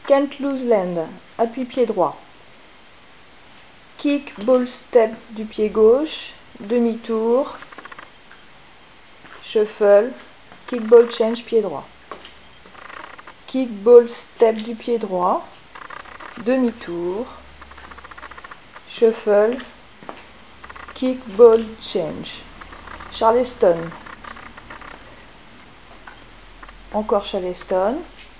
Can't lose land, appui pied droit. Kick, ball, step du pied gauche, demi-tour, shuffle, kick, ball, change, pied droit. Kick, ball, step du pied droit, demi-tour, shuffle, kick, ball, change. Charleston. Encore Charleston.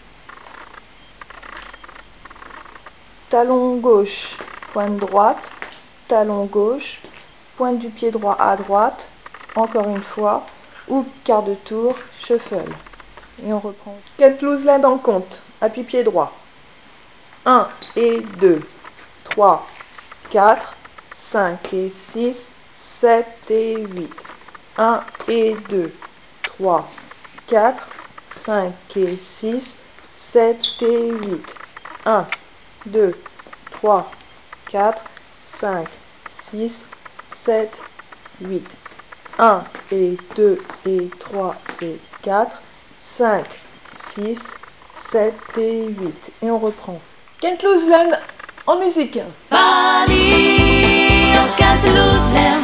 Talon gauche, pointe droite, talon gauche, pointe du pied droit à droite, encore une fois, ou quart de tour, shuffle. Et on reprend. Can't lose land en compte, appui pied droit. 1 et 2, 3, 4, 5 et 6, 7 et 8. 1 et 2, 3, 4, 5 et 6, 7 et 8. 1, 2, 3, 4, 5, 6, 7, 8. 1 et 2 et 3 et 4, 5, 6, 7 et 8. Et on reprend. Can't lose land en musique. Paris, on can't lose land.